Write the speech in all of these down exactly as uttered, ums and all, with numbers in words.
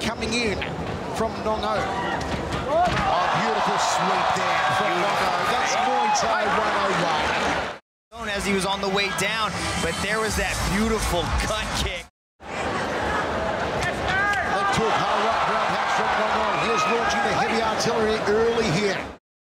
coming in from Nong-O. Oh, beautiful sweep there from Nong-O. That's Muay Thai one oh one. As he was on the way down, but there was that beautiful cut kick. Left hook, high right roundhouse from Nong-O. Here's launching the heavy artillery early here.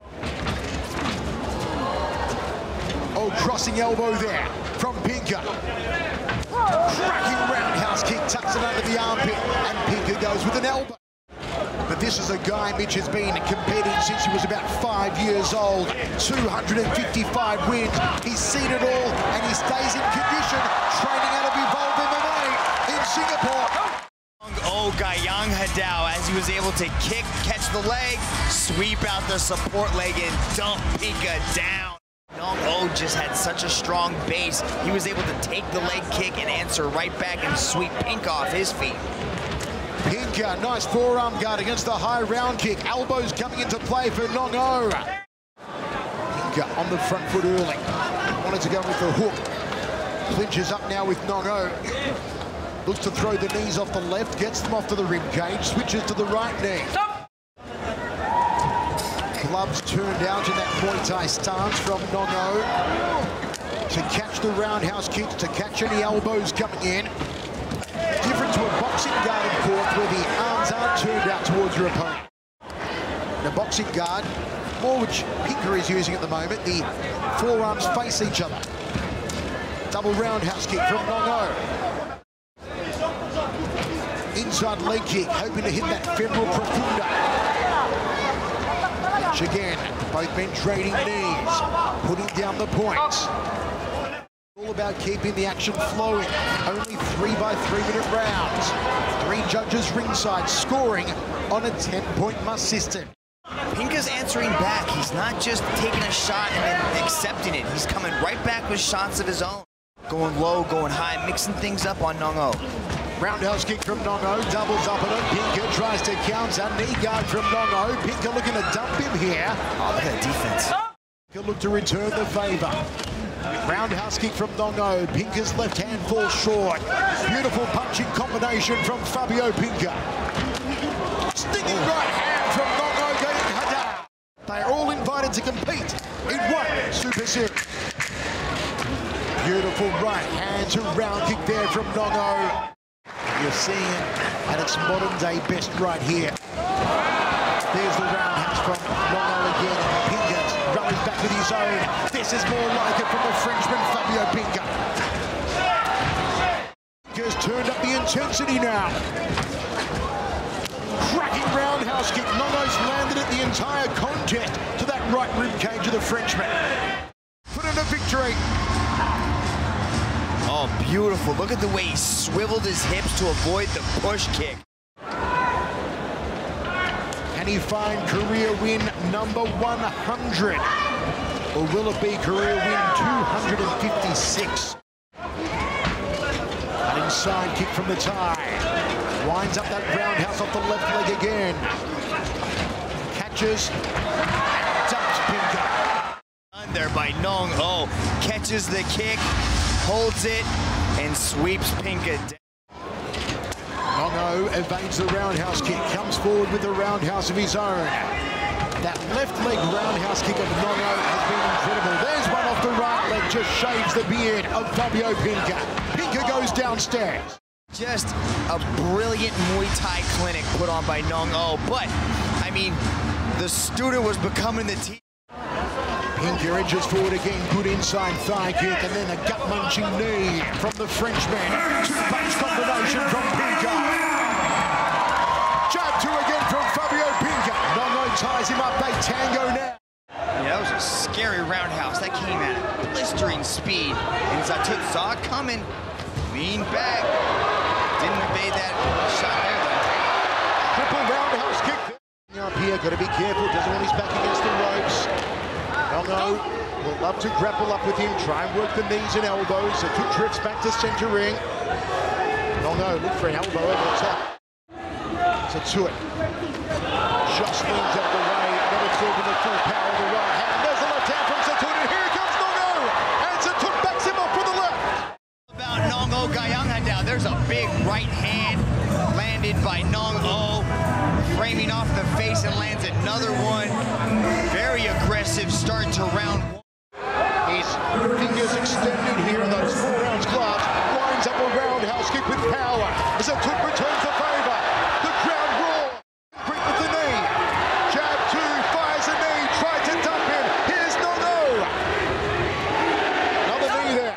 Oh, crossing elbow there from Pinker. Cracking roundhouse kick, tucks it under the armpit, and Pinker goes with an elbow. But this is a guy Mitch has been competing since he was about five years old. two hundred fifty-five wins. He's seen it all, and he stays in condition, training out of Evolve M M A in Singapore. Nong-O Gaiyanghadao, as he was able to kick, catch the leg, sweep out the support leg, and dump Pinker down. Nong-O just had such a strong base. He was able to take the leg kick and answer right back and sweep Pink off his feet. Pinker, nice forearm guard against the high round kick. Elbows coming into play for Nong-O. Pinker on the front foot early. Wanted to go with the hook. Clinches up now with Nong-O. Looks to throw the knees off the left, gets them off to the rib cage, switches to the right knee. Gloves turned out in that Muay Thai stance from Nong-O. To catch the roundhouse kicks, to catch any elbows coming in. Different to a boxing guard in court where the arms aren't turned out towards your opponent. In a boxing guard, more which Pinker is using at the moment, the forearms face each other. Double roundhouse kick from Nong-O. Inside leg kick, hoping to hit that femoral profunda. Which again, both men trading knees, putting down the points. All about keeping the action flowing. Only three by three minute rounds. Three judges ringside scoring on a ten point must system. Pinker's answering back. He's not just taking a shot and then accepting it. He's coming right back with shots of his own. Going low, going high, mixing things up on Nong-O. Roundhouse kick from Nong-O, doubles up on it. Pinker tries to counter. Knee guard from Nong-O. Pinker looking to dump him here. Oh, look at that defense. Pinker look to return the favor. Roundhouse kick from Nong-O. Pinker's left hand falls short. Beautiful punching combination from Fabio Pinker. Stinging oh. right hand from Nong-O Gaiyanghadao. They are all invited to compete in one Super Series. Beautiful right hand to round kick there from Nong-O. You're seeing it at its modern day best right here. There's the roundhouse from Nong-O again. Pinker rallies back with his own. This is more like it from the Frenchman Fabio Pinker. Pinker's turned up the intensity now. Cracking roundhouse kick. Nong-O's landed it the entire contest to that right rib cage of the Frenchman. Put in a victory. Oh, beautiful. Look at the way he swiveled his hips to avoid the push kick. Can he find career win number one hundred? Or will it be career win two hundred fifty-six? An inside kick from the tie. Winds up that roundhouse off the left leg again. Catches and dumps Pinker. Under by Nong-O. Catches the kick, holds it, and sweeps Pinker down. Nong-O evades the roundhouse kick, comes forward with the roundhouse of his own. That left leg roundhouse kick of Nong-O has been incredible. There's one off the right leg, just shaves the beard of Fabio Pinker. Pinker goes downstairs. Just a brilliant Muay Thai clinic put on by Nong-O, but, I mean, the student was becoming the teacher. Pinker edges forward again, good inside thigh kick, and then a gut-munching knee from the Frenchman. Two-punch combination from Pinker. Jab two again from Fabio Pinker. Nong-O ties him up, they tango now. Yeah, that was a scary roundhouse. That came at blistering speed. And Zatut saw it coming, leaned back. Didn't evade that shot there, though. Triple roundhouse kick. Up here, got to be careful, doesn't want his back against the ropes. Nong-O will love to grapple up with him, try and work the knees and elbows. So two drifts back to center ring. Nong-O look for an elbow over the top. Zatut just leans out the way, not absorbing the full power of the right hand. There's the left hand from Zatut, and here comes Nong-O! And Zatut backs him up with the left. About Nong-O Gaiyanghadao, there's a big right hand land landed by Nong-O, framing off the face and lands another one. Very aggressive start to round one. His fingers extended here in those four ounce gloves, winds up a roundhouse kick with power as a Took returns the favour. The crowd roars. Quick with the knee. Jab two, fires a knee, tried to dump him. Here's Nong-O. Another knee there.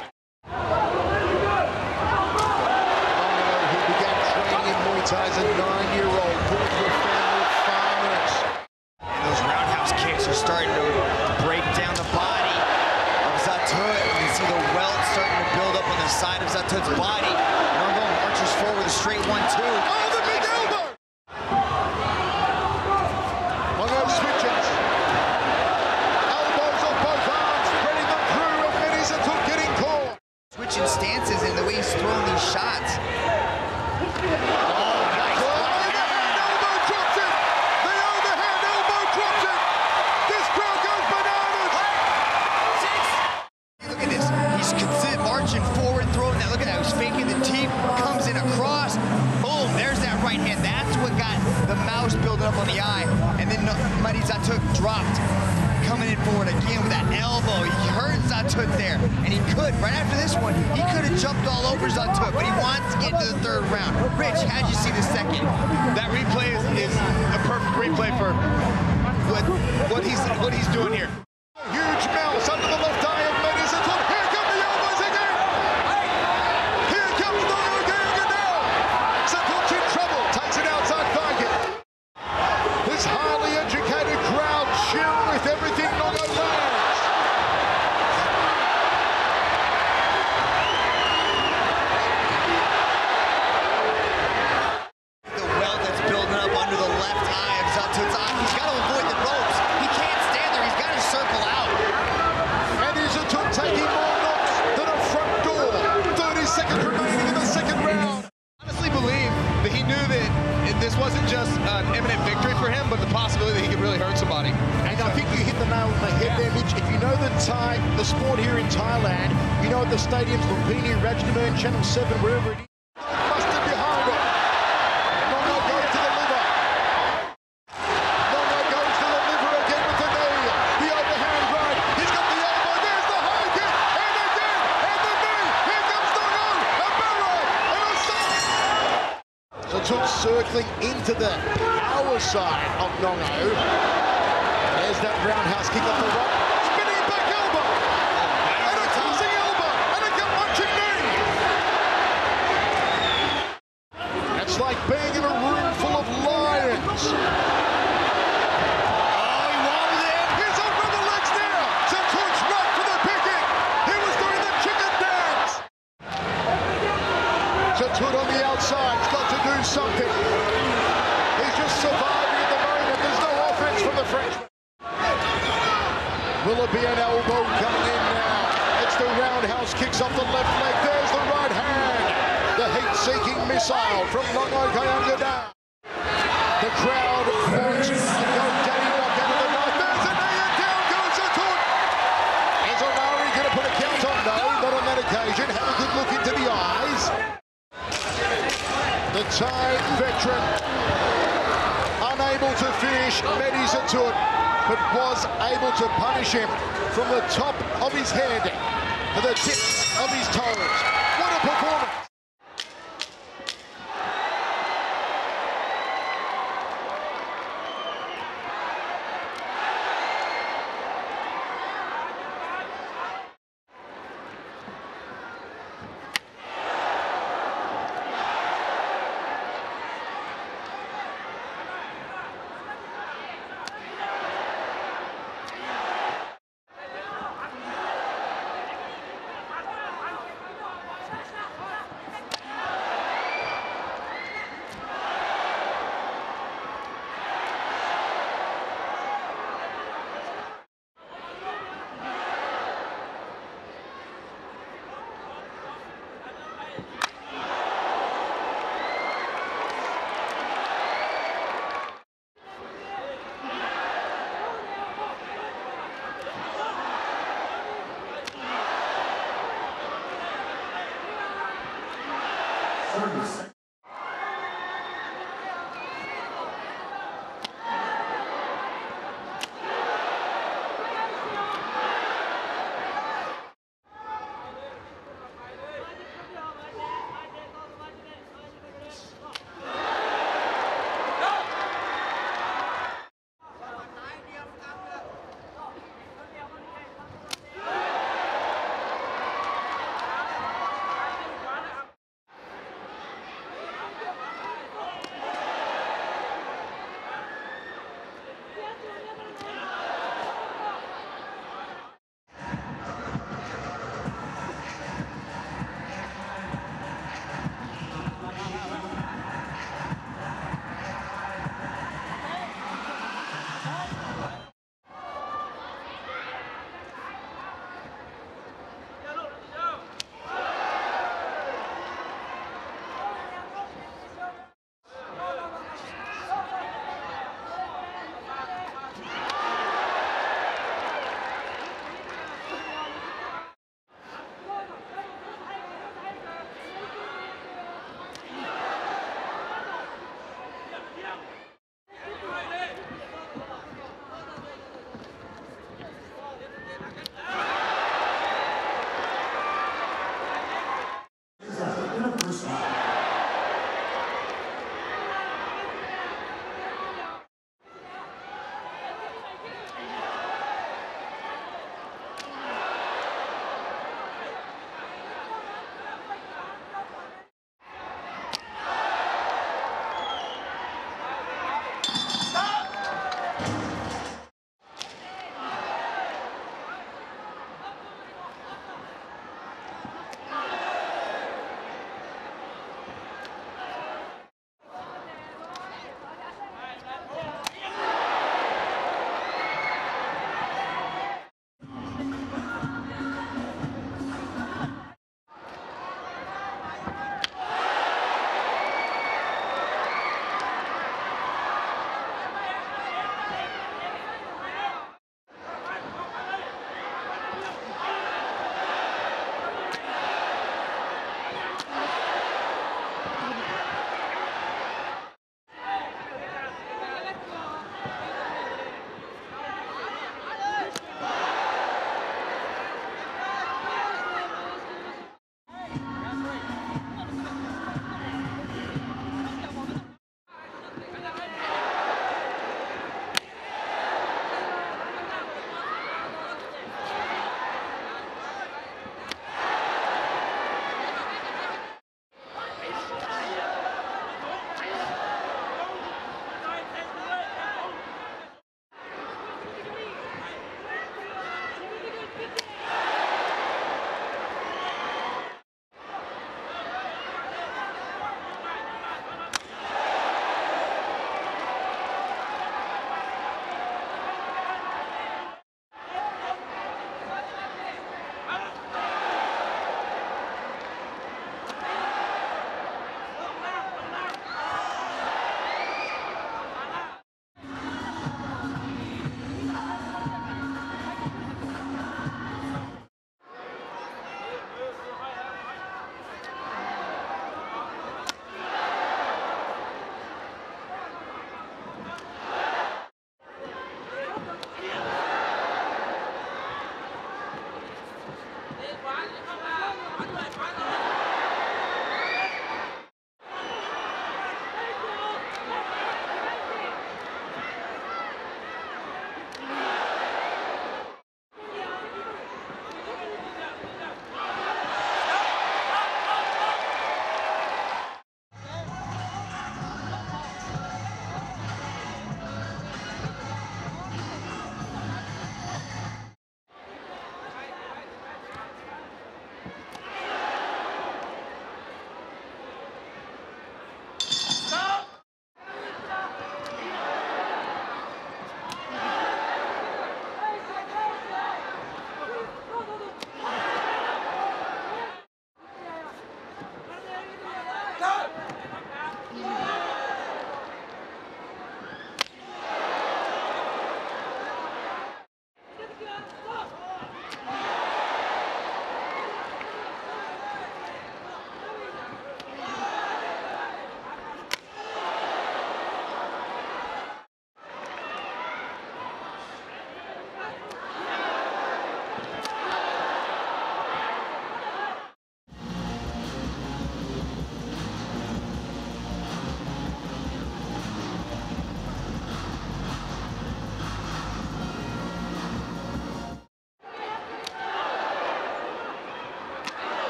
Nong-O, who began training in Muay Thai as a nine-year-old, born to a family of farmers. And those roundhouse kicks are starting to break down the body of Zaatut. You can see the welt starting to build up on the side of Zaatut's body. Nong-O marches forward with a straight one, two. Oh, the big elbow! Nong-O switches. Elbows on both arms, spreading them through, and then is Zaatut getting caught. Switching stances and the way he's throwing these shots. Oh, nice. The overhand elbow drops it! The overhand elbow drops it! This crowd goes bananas! Look at this. He's considered marching forward, throwing that. Look at that. He's faking the teep, comes in across. Boom, there's that right hand. That's what got the mouse building up on the eye. And then Mighty Zaatut dropped, coming in forward again with that elbow. He hurt Zaatut there, and he could. Right after this one, he could have jumped all over Zaatut, but he wants to get into the third round. Rich, how'd you see the second? That replay is, is a perfect replay for what, what he's what he's doing here. Huge mouse under the left eye of Mighty Zaatut. Here come the elbows again! Here comes Nong-O Gaiyanghadao! Zaatut's in trouble, takes it outside target. This highly educated crowd chill with everything Nong-O lands. The welt that's building up under the left eye of Zaatut's eye. He's got to avoid the ropes. He can't stand there. He's got to circle out. And is Zaatut taking more knocks than a front door? thirty seconds remaining in the second round. Honestly believe that he knew that it, this wasn't just an imminent victory for him, but the possibility that he could really hurt somebody. And I think you hit the nail on the head there, Mitch. If you know the Thai, the sport here in Thailand, you know at the stadiums, Lumpini, Rajadamnern, Channel seven, wherever it is, busted behind it. Nong-O goes to the liver. Nong-O goes to the liver again with the knee. The overhand right. He's got the elbow. There's the high kick. And again. And the knee. Here comes Nong-O. A barrel. And a side. So Zaatut circling into the power side of Nong-O. There's that roundhouse kick off the right. Spinning back elbow. And a tossing elbow. And a gut-punching knee. That's like being in a room full of lions. Oh, he wobbled it. He's up with the legs now. Zaatut's right for the picking. He was doing the chicken dance. Zaatut on the outside. He's got to do something. He's just surviving at the moment. There's no offense from the Frenchman. Will it be an elbow coming in now? It's the roundhouse kicks off the left leg. There's the right hand. The heat-seeking missile from Nong-O Gaiyanghadao. The crowd wants to go daddy rock out of the knife. There's a knee and down goes Zaatut. Is O'Malley going to put a count on? No, not on that occasion. Have a good look into the eyes. The Thai veteran unable to finish Mighty Zaatut, but was able to punish him from the top of his head to the tips of his toes. What a performance!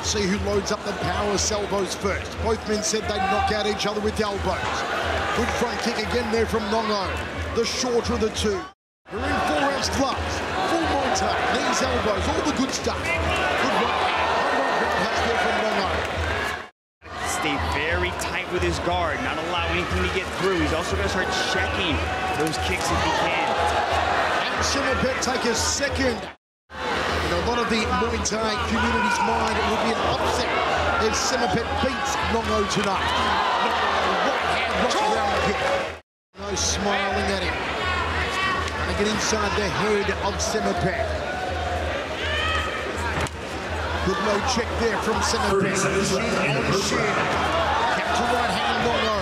Let's see who loads up the power salvos first. Both men said they'd knock out each other with elbows. Good front kick again there from Nong-O. The shorter of the two. We're in four-ounce gloves. Full Muay Thai, knees, elbows, all the good stuff. Good right hand. Right roundhouse there from Nong-O. Stay very tight with his guard, not allow anything to get through. He's also going to start checking those kicks if he can. And Saemapetch take a second. In a lot of the Muay Thai community's mind, it will be an upset if Saemapetch beats Nong-O tonight. Nong-O, right hand, right round kick. No smiling at him. Trying to get inside the head of Saemapetch. Good low check there from Saemapetch. Shin on shin. Kept to right hand, Nong-O.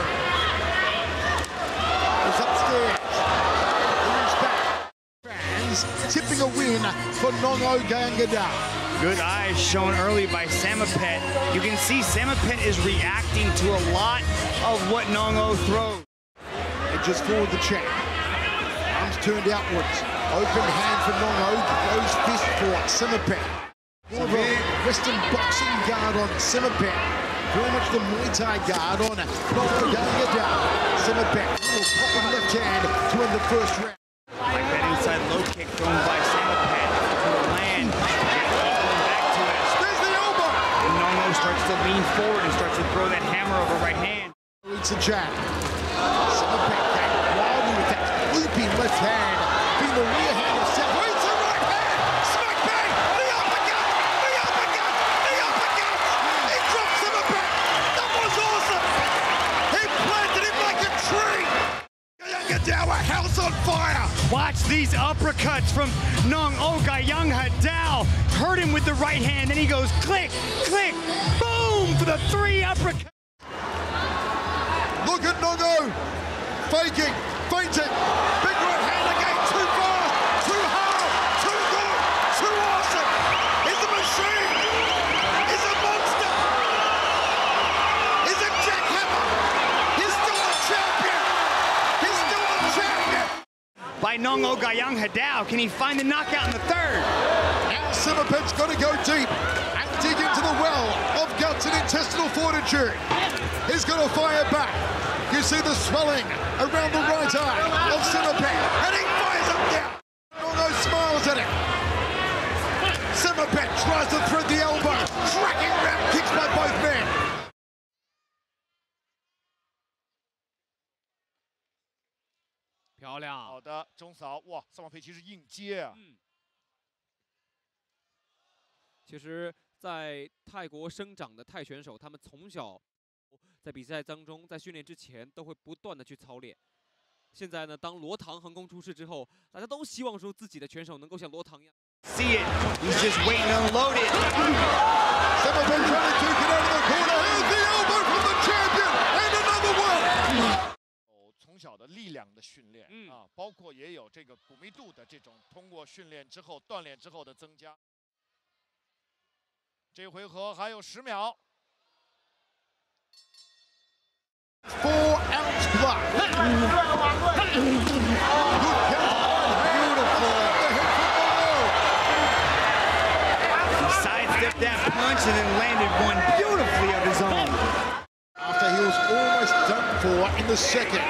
It's upstairs. He's back. Fans tipping a win for Nong-O Gaiyanghadao. Good eyes shown early by Saemapetch. You can see Saemapetch is reacting to a lot of what Nong-O throws. Edges forward the check. Arms turned outwards. Open hand for Nong-O. Closed fist for Saemapetch. More of a Western boxing guard on Saemapetch. Very much the Muay Thai guard on Nong-O Gaiyanghadao. Saemapetch, little popping left hand to end the first round. Like that inside low kick thrown by Saemapetch to land. Going back to it. There's the elbow. And Nong-O starts to lean forward and starts to throw that hammer over right hand. Reads the jab. Saemapetch came wildly with that looping left hand. Being the rear hand of Saemapetch. Reads the right hand. Smack bang. The uppercut. The uppercut. The uppercut. He dropped Saemapetch. That was awesome. He planted him like a tree. Gaiyanghadao, a house on fire. Watch these uppercuts from Nong-O Gaiyanghadao. Hurt him with the right hand, then he goes click, click, boom for the three uppercuts. Look at Nong-O. Faking, feinting. Big right hand again. Too fast, too hard, too good, too awesome. He's a machine. He's a monster. He's a jackhammer. He's still the champion. He's still the champion. By Nong-O Gaiyanghadao, can he find the knockout in the third? Now Saemapetch's got to go deep and dig into the well of guts and intestinal fortitude. He's going to fire back. You see the swelling around the right eye of Saemapetch, and he fires up down. Nong-O smiles at him. Saemapetch tries to thread the elbow. Tracking round kicks by both men. 漂亮， 好的，中扫，哇，萨马佩奇是硬接啊。 嗯，其实，在泰国生长的泰选手，他们从小在比赛当中，在训练之前都会不断的去操练。现在呢，当罗唐横空出世之后，大家都希望说自己的拳手能够像罗唐一样。 See it, he's just waiting to unload it. Saemapetch trying to take it out of the corner. Here's the elbow from the champion, and another one. 从小的力量的训练、嗯、啊，包括也有这个骨密度的这种通过训练之后、锻炼之后的增加。这回合还有十秒。 Four ounce block. Good counter. Beautiful. He sidestepped that punch and then landed one beautifully of his own. After he was almost done for in the second.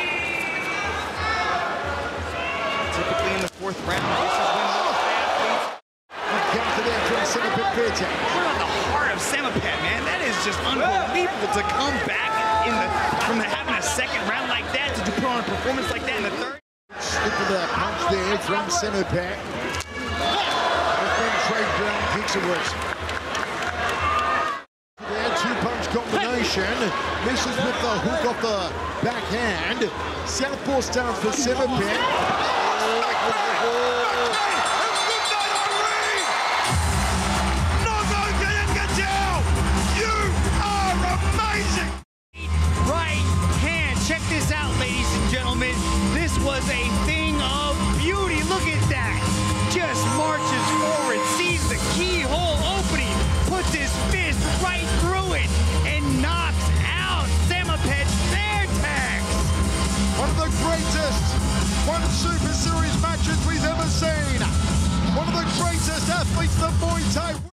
Typically in the fourth round, this is when most athletes... Counter there from Saemapetch Fairtex. We're on the heart of Saemapetch, man. That is just unbelievable to come back in the from the, having a second round like that to put on a performance like that in the third. Slip of that punch there from Saemapetch. Both men trade ground kicks it was. There, two-punch combination. Misses with the hook off the backhand. Southpaw stance for Saemapetch. Check this out, ladies and gentlemen. This was a thing of beauty. Look at that. Just marches forward, sees the keyhole opening, puts his fist right through it, and knocks out Saemapetch Fairtex. One of the greatest One Super Series matches we've ever seen. One of the greatest athletes the Muay Thai